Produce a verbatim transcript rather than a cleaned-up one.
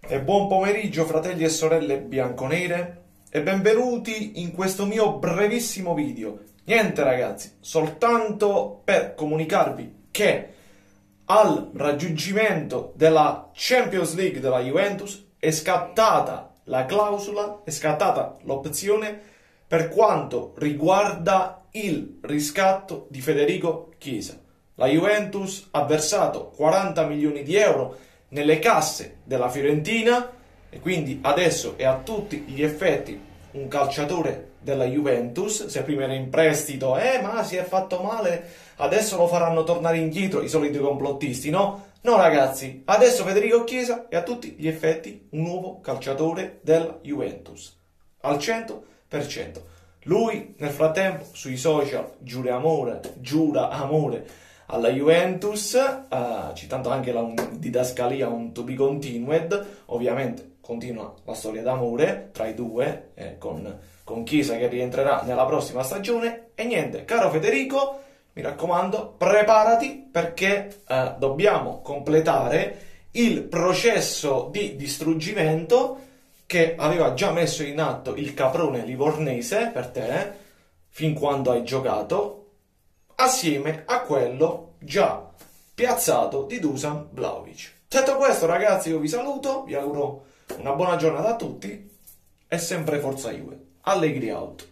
E buon pomeriggio fratelli e sorelle bianconere e benvenuti in questo mio brevissimo video. Niente ragazzi, soltanto per comunicarvi che al raggiungimento della Champions League della Juventus è scattata la clausola, è scattata l'opzione per quanto riguarda il riscatto di Federico Chiesa. La Juventus ha versato quaranta milioni di euro nelle casse della Fiorentina e quindi adesso è a tutti gli effetti un calciatore della Juventus. Se prima era in prestito, eh ma si è fatto male, adesso lo faranno tornare indietro i soliti complottisti, no? No ragazzi, adesso Federico Chiesa è a tutti gli effetti un nuovo calciatore della Juventus, al cento per cento. Lui nel frattempo sui social giura amore, giura amore alla Juventus, uh, citando anche la didascalia un to be continued. Ovviamente continua la storia d'amore tra i due, eh, con, con Chiesa che rientrerà nella prossima stagione. E niente, caro Federico, mi raccomando, preparati perché uh, dobbiamo completare il processo di distruggimento che aveva già messo in atto il caprone livornese per te, fin quando hai giocato, assieme a quello già piazzato di Dusan Vlahovic. Detto questo ragazzi, io vi saluto, vi auguro una buona giornata a tutti e sempre forza Juve. Allegri out.